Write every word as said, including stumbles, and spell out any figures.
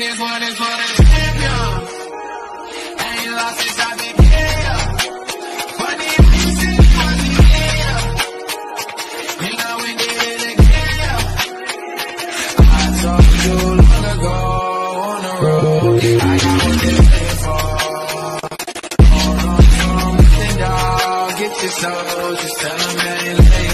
this one is for the champion. Ain't lost since I've been here. Funny reason was here. And now we did it again. I told you long ago on the road, I got what they pay for. Hold on to them, dog, get your soul, just tell them that ain't late.